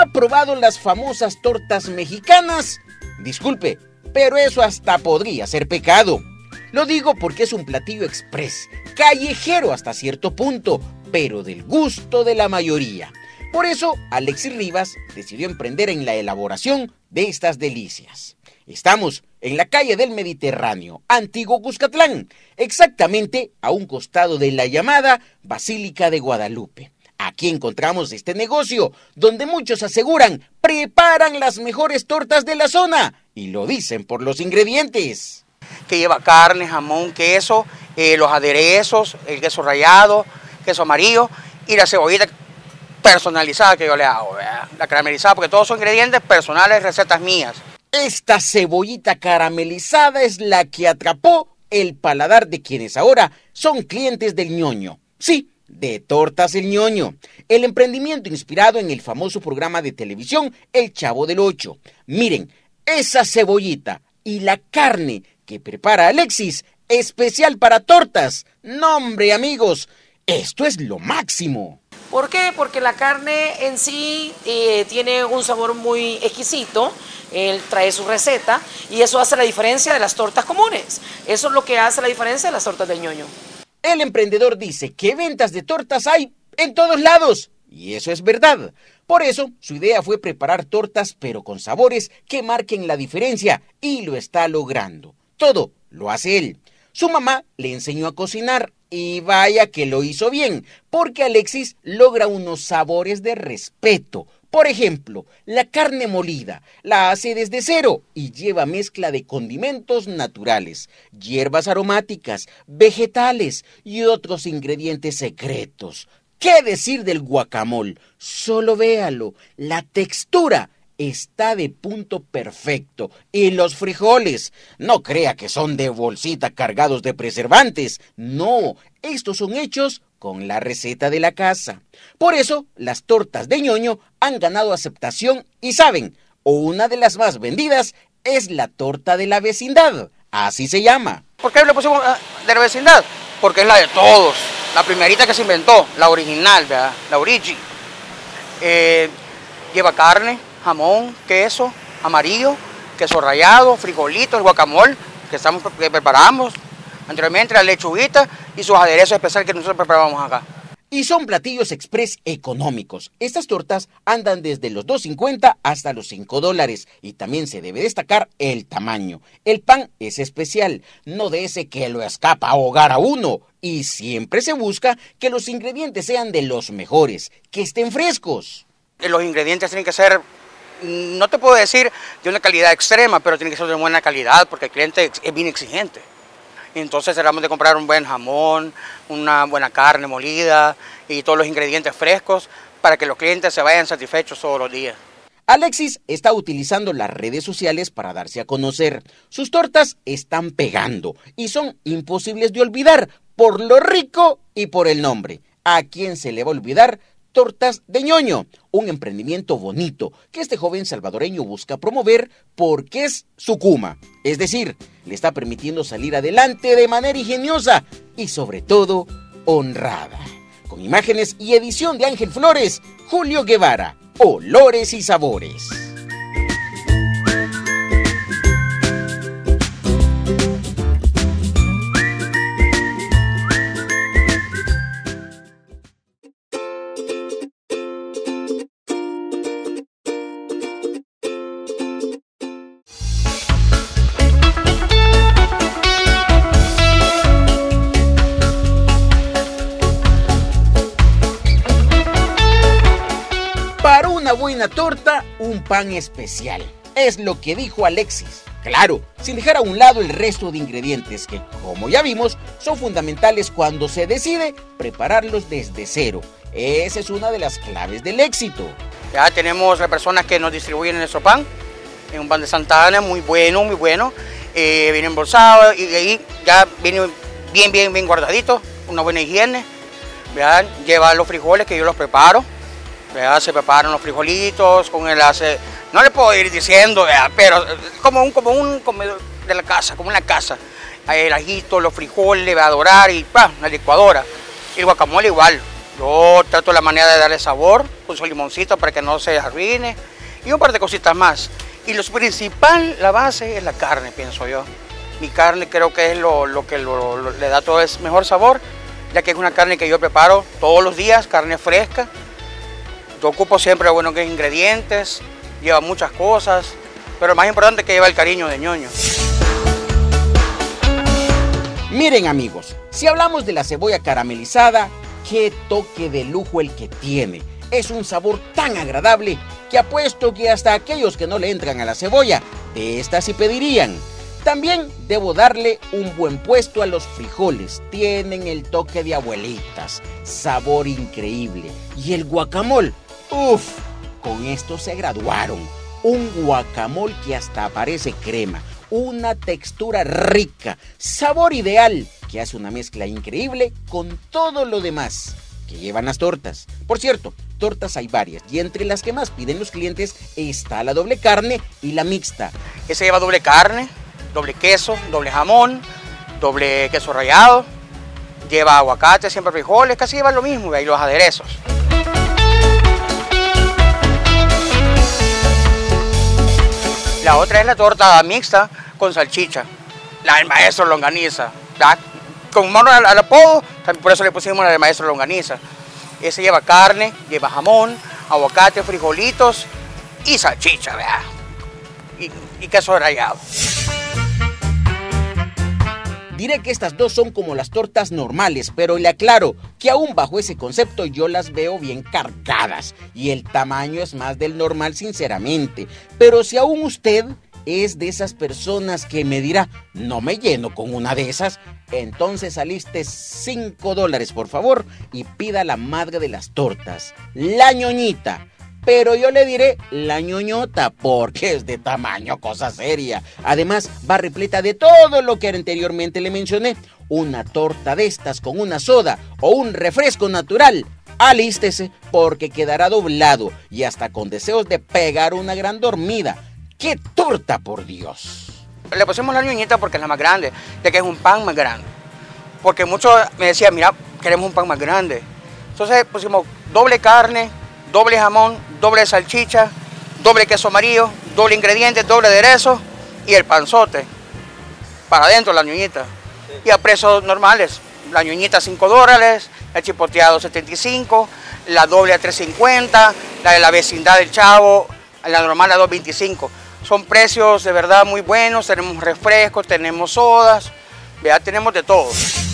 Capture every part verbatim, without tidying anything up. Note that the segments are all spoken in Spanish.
probado las famosas tortas mexicanas? Disculpe, pero eso hasta podría ser pecado. Lo digo porque es un platillo express, callejero hasta cierto punto, pero del gusto de la mayoría. Por eso, Alexis Rivas decidió emprender en la elaboración de estas delicias. Estamos en la calle del Mediterráneo, Antiguo Cuscatlán, exactamente a un costado de la llamada Basílica de Guadalupe. Aquí encontramos este negocio, donde muchos aseguran preparan las mejores tortas de la zona, y lo dicen por los ingredientes. Que lleva carne, jamón, queso, eh, los aderezos, el queso rallado, queso amarillo y la cebollita personalizada que yo le hago, ¿verdad? La caramelizada, porque todos son ingredientes personales, recetas mías. Esta cebollita caramelizada es la que atrapó el paladar de quienes ahora son clientes del Ñoño. Sí, de Tortas El Ñoño, el emprendimiento inspirado en el famoso programa de televisión El Chavo del Ocho. Miren, esa cebollita y la carne que prepara Alexis, especial para tortas. No, hombre, amigos, esto es lo máximo. ¿Por qué? Porque la carne en sí eh, tiene un sabor muy exquisito, él trae su receta y eso hace la diferencia de las tortas comunes. Eso es lo que hace la diferencia de las tortas del Ñoño. El emprendedor dice que ventas de tortas hay en todos lados, y eso es verdad. Por eso, su idea fue preparar tortas pero con sabores que marquen la diferencia, y lo está logrando. Todo lo hace él. Su mamá le enseñó a cocinar y vaya que lo hizo bien, porque Alexis logra unos sabores de respeto. Por ejemplo, la carne molida la hace desde cero y lleva mezcla de condimentos naturales, hierbas aromáticas, vegetales y otros ingredientes secretos. ¿Qué decir del guacamole? Solo véalo, la textura está de punto perfecto. Y los frijoles, no crea que son de bolsita cargados de preservantes. No, estos son hechos con la receta de la casa. Por eso, las tortas de Ñoño han ganado aceptación y saben, una de las más vendidas es la torta de la vecindad. Así se llama. ¿Por qué le pusimos de la vecindad? Porque es la de todos. La primerita que se inventó, la original, ¿verdad? La origi. Eh, lleva carne, jamón, queso, amarillo, queso rallado, frijolitos, el guacamole que, estamos, que preparamos anteriormente, la lechuguita y sus aderezos especiales que nosotros preparamos acá. Y son platillos express económicos. Estas tortas andan desde los dos cincuenta hasta los cinco dólares. Y también se debe destacar el tamaño. El pan es especial, no de ese que lo escapa a ahogar a uno. Y siempre se busca que los ingredientes sean de los mejores, que estén frescos. Los ingredientes tienen que ser, no te puedo decir de una calidad extrema, pero tienen que ser de buena calidad porque el cliente es bien exigente. Entonces tratamos de comprar un buen jamón, una buena carne molida y todos los ingredientes frescos para que los clientes se vayan satisfechos todos los días. Alexis está utilizando las redes sociales para darse a conocer. Sus tortas están pegando y son imposibles de olvidar por lo rico y por el nombre. ¿A quién se le va a olvidar? Tortas de Ñoño, un emprendimiento bonito que este joven salvadoreño busca promover porque es su cuma. Es decir, le está permitiendo salir adelante de manera ingeniosa y sobre todo honrada. Con imágenes y edición de Ángel Flores, Julio Guevara, Olores y Sabores. Buena torta, un pan especial. Es lo que dijo Alexis. Claro, sin dejar a un lado el resto de ingredientes que, como ya vimos, son fundamentales cuando se decide prepararlos desde cero. Esa es una de las claves del éxito. Ya tenemos personas que nos distribuyen nuestro pan, en un pan de Santa Ana, muy bueno, muy bueno. Eh, viene embolsado y ahí ya viene bien, bien, bien guardadito, una buena higiene. ¿Verdad? Lleva los frijoles que yo los preparo. ¿Verdad? Se preparan los frijolitos con el ace... No le puedo ir diciendo, ¿verdad? Pero como un, como un comedor de la casa, como una casa. El ajito, los frijoles, va a dorar y pa, la licuadora. Y el guacamole igual, Yo trato la manera de darle sabor, uso limoncito para que no se arruine y un par de cositas más. Y lo principal, la base, es la carne, pienso yo. Mi carne creo que es lo, lo que lo, lo, le da todo el mejor sabor, ya que es una carne que yo preparo todos los días, carne fresca. Yo ocupo siempre buenos ingredientes, lleva muchas cosas, pero lo más importante es que lleva el cariño de ñoño. Miren amigos, si hablamos de la cebolla caramelizada, qué toque de lujo el que tiene. Es un sabor tan agradable que apuesto que hasta aquellos que no le entran a la cebolla, de esta sí pedirían. También debo darle un buen puesto a los frijoles. Tienen el toque de abuelitas, sabor increíble. Y el guacamole, uff, con esto se graduaron. Un guacamole que hasta parece crema, una textura rica, sabor ideal, que hace una mezcla increíble con todo lo demás que llevan las tortas. Por cierto, tortas hay varias y entre las que más piden los clientes está la doble carne y la mixta. Ese lleva doble carne, doble queso, doble jamón, doble queso rallado, lleva aguacate, siempre frijoles, casi lleva lo mismo, y los aderezos. La otra es la torta mixta con salchicha, la del maestro Longaniza, ¿verdad? Con mono al, al apodo, por eso le pusimos la del maestro Longaniza. Ese lleva carne, lleva jamón, aguacate, frijolitos y salchicha, ¿verdad? Y, y queso rallado. Diré que estas dos son como las tortas normales, pero le aclaro que aún bajo ese concepto yo las veo bien cargadas y el tamaño es más del normal sinceramente. Pero si aún usted es de esas personas que me dirá, no me lleno con una de esas, entonces aliste cinco dólares por favor y pida la madre de las tortas, la ñoñita. Pero yo le diré la ñoñota porque es de tamaño cosa seria. Además va repleta de todo lo que anteriormente le mencioné. Una torta de estas con una soda o un refresco natural. Alístese porque quedará doblado y hasta con deseos de pegar una gran dormida. ¡Qué torta, por Dios! Le pusimos la ñoñita porque es la más grande, ya que es un pan más grande. Porque muchos me decían, mira, queremos un pan más grande. Entonces pusimos doble carne, doble jamón, doble salchicha, doble queso amarillo, doble ingredientes, doble aderezo y el panzote. Para adentro la ñoñita. Y a precios normales. La ñoñita cinco dólares, el chipoteado setenta y cinco, la doble a tres cincuenta, la de la vecindad del Chavo, la normal a dos veinticinco. Son precios de verdad muy buenos, tenemos refrescos, tenemos sodas, vea, tenemos de todo.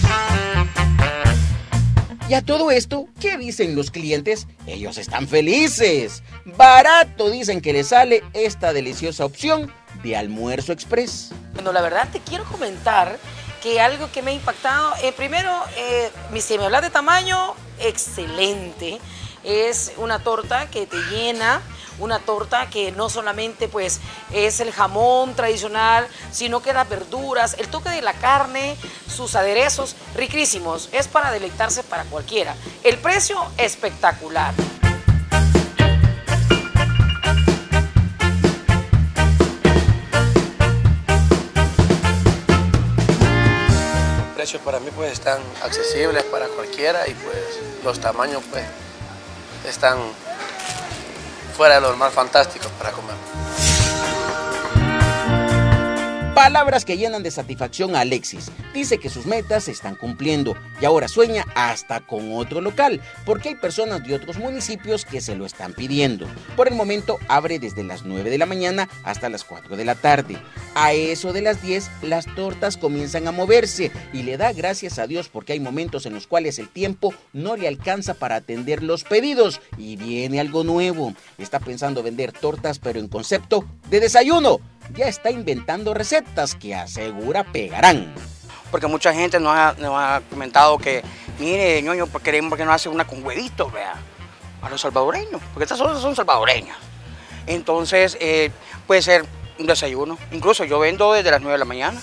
Y a todo esto, ¿qué dicen los clientes? Ellos están felices. Barato dicen que les sale esta deliciosa opción de almuerzo express. Bueno, la verdad te quiero comentar que algo que me ha impactado, eh, primero, eh, si me hablas de tamaño, excelente. Es una torta que te llena, una torta que no solamente pues es el jamón tradicional, sino que las verduras, el toque de la carne, sus aderezos, riquísimos. Es para deleitarse para cualquiera. El precio, espectacular. Los precios para mí pues están accesibles para cualquiera y pues los tamaños pues están fuera de lo normal, fantásticos para comer. Palabras que llenan de satisfacción a Alexis. Dice que sus metas se están cumpliendo y ahora sueña hasta con otro local, porque hay personas de otros municipios que se lo están pidiendo. Por el momento abre desde las nueve de la mañana hasta las cuatro de la tarde. A eso de las diez, las tortas comienzan a moverse y le da gracias a Dios porque hay momentos en los cuales el tiempo no le alcanza para atender los pedidos y viene algo nuevo. Está pensando vender tortas pero en concepto de desayuno. Ya está inventando recetas que asegura pegarán. Porque mucha gente nos ha, nos ha comentado que, mire, ñoño, ¿por qué, por qué no hace una con huevitos, vea? A los salvadoreños, porque estas son, son salvadoreñas. Entonces, eh, puede ser un desayuno. Incluso yo vendo desde las nueve de la mañana.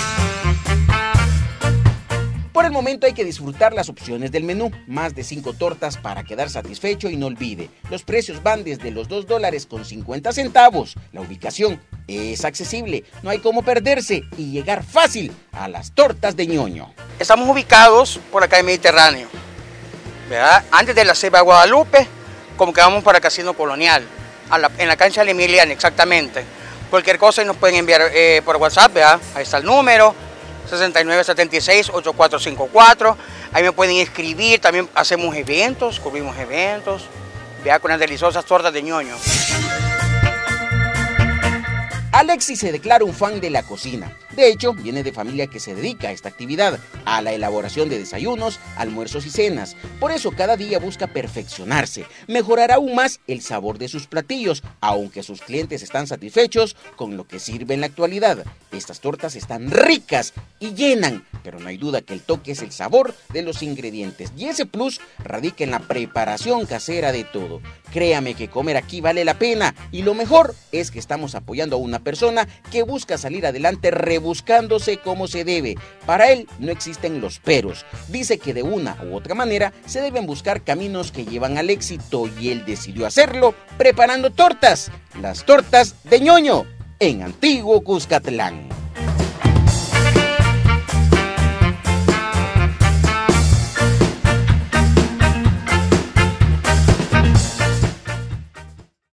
Por el momento hay que disfrutar las opciones del menú, más de cinco tortas para quedar satisfecho y no olvide, los precios van desde los dos dólares con cincuenta centavos, la ubicación es accesible, no hay cómo perderse y llegar fácil a las tortas de ñoño. Estamos ubicados por la calle Mediterráneo, ¿verdad? Antes de la Ceiba Guadalupe, como que vamos para Casino Colonial, a la, en la cancha de la Emiliana, exactamente. Cualquier cosa nos pueden enviar eh, por WhatsApp, ¿verdad? Ahí está el número, sesenta y nueve setenta y seis, ochenta y cuatro cincuenta y cuatro. Ahí me pueden escribir, también hacemos eventos, cubrimos eventos, ¿verdad? Con las deliciosas tortas de ñoño. Alexis se declara un fan de la cocina. De hecho, viene de familia que se dedica a esta actividad, a la elaboración de desayunos, almuerzos y cenas. Por eso cada día busca perfeccionarse, mejorar aún más el sabor de sus platillos, aunque sus clientes están satisfechos con lo que sirve en la actualidad. Estas tortas están ricas y llenan, pero no hay duda que el toque es el sabor de los ingredientes. Y ese plus radica en la preparación casera de todo. Créame que comer aquí vale la pena y lo mejor es que estamos apoyando a una persona que busca salir adelante rebuscándose como se debe. Para él no existen los peros. Dice que de una u otra manera se deben buscar caminos que llevan al éxito y él decidió hacerlo preparando tortas. Las tortas de ñoño en Antiguo Cuscatlán.